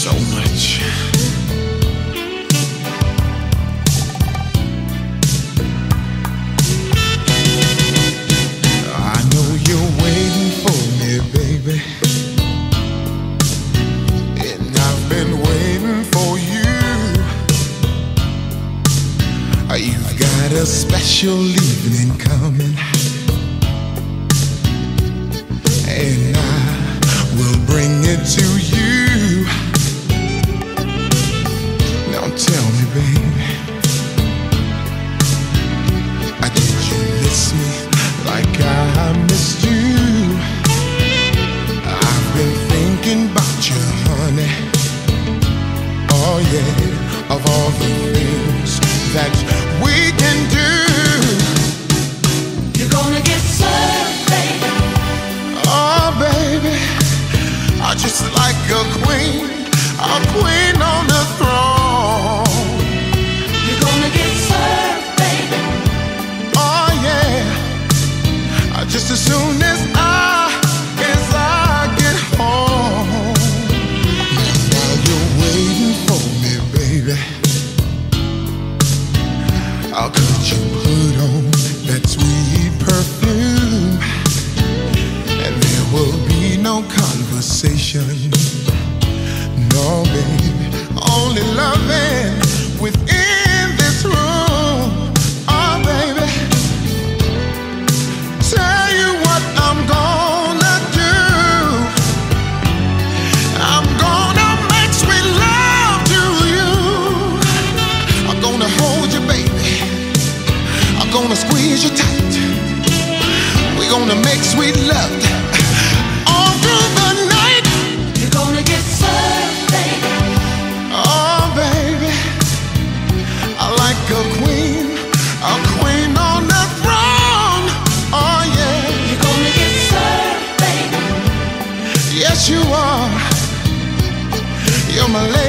so much. I know you're waiting for me, baby, and I've been waiting for you. You've got a special evening coming, and I will bring it to you. Now tell me, baby, did you miss me like I missed you? I've been thinking about you, honey. Oh yeah, of all the things that we can do. You're gonna get served, baby. Oh baby, I just like a queen on the throne. You're gonna get served, baby. Oh yeah, just as soon as I get home. While you're waiting for me, baby, could you put on that sweet perfume? And there will be no conversation, no baby, only loving within this room. Oh baby, tell you what I'm gonna do. I'm gonna make sweet love to you. I'm gonna hold you, baby, I'm gonna squeeze you tight. We're gonna make sweet love all through the night. You're gonna get served, baby. Oh baby, I like a queen on the throne. Oh yeah, You're gonna get served, baby. yes you are. You're my lady.